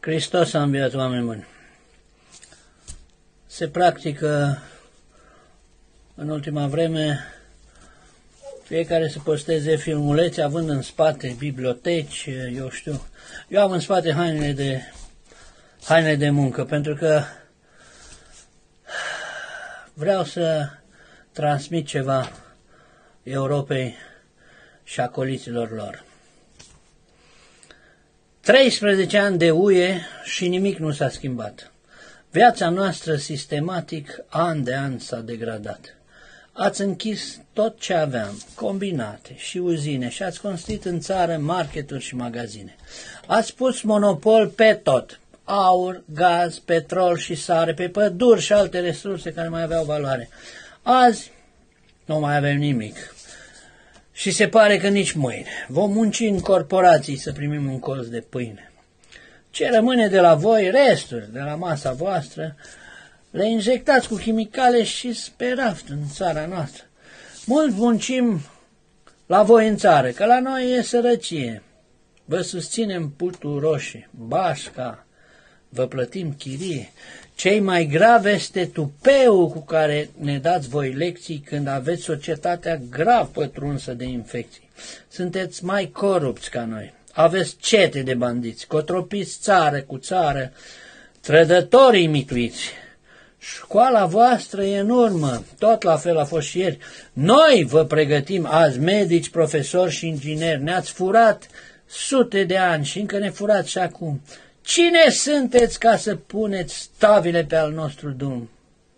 Hristos a înviat, oameni buni. Se practică în ultima vreme fiecare să posteze filmulețe având în spate biblioteci, eu știu. Eu am în spate hainele de muncă pentru că vreau să transmit ceva Europei și acoliților lor. 13 ani de UE și nimic nu s-a schimbat. Viața noastră sistematic, an de an, s-a degradat. Ați închis tot ce aveam, combinate și uzine, și ați construit în țară marketuri și magazine. Ați pus monopol pe tot, aur, gaz, petrol și sare, pe păduri și alte resurse care mai aveau valoare. Azi nu mai avem nimic. Și se pare că nici mâine. Vom munci în corporații să primim un colț de pâine. Ce rămâne de la voi, resturi de la masa voastră, le injectați cu chimicale și speraft în țara noastră. Mulți muncim la voi în țară, că la noi e sărăcie. Vă susținem putul roșii, bașca, vă plătim chirie. Cei mai grav este tupeul cu care ne dați voi lecții când aveți societatea grav pătrunsă de infecții. Sunteți mai corupți ca noi. Aveți cete de bandiți, cotropiți țară cu țară, trădătorii mituiți. Școala voastră e în urmă, tot la fel a fost și ieri. Noi vă pregătim azi, medici, profesori și ingineri. Ne-ați furat sute de ani și încă ne furați și acum. Cine sunteți ca să puneți stabile pe al nostru drum?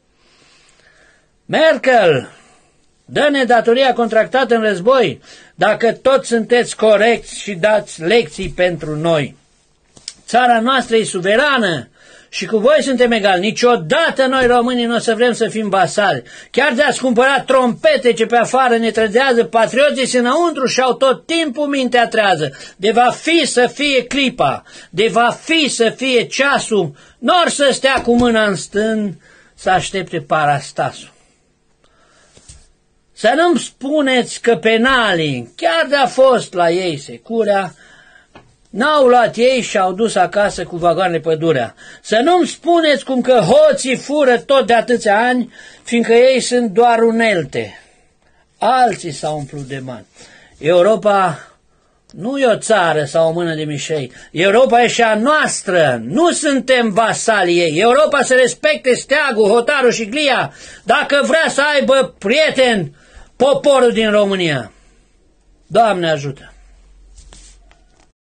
Merkel, dă-ne datoria contractată în război, dacă toți sunteți corecți și dați lecții pentru noi. Țara noastră e suverană și cu voi suntem egali. Niciodată noi românii nu o să vrem să fim vasali. Chiar de-ați cumpărat trompete ce pe afară ne trădează, patrioții înăuntru și au tot timpul mintea trează. De va fi să fie clipa, de va fi să fie ceasul, n-or să stea cu mâna în stân să aștepte parastasul. Să nu-mi spuneți că penalii, chiar de-a fost la ei securea, n-au luat ei și au dus acasă cu vagoanele pădurea. Să nu-mi spuneți cum că hoții fură tot de atâția ani, fiindcă ei sunt doar unelte. Alții s-au umplut de bani. Europa nu e o țară sau o mână de mișei. Europa e și a noastră. Nu suntem vasalii ei. Europa să respecte steagul, hotarul și glia, dacă vrea să aibă prieteni poporul din România. Doamne ajută!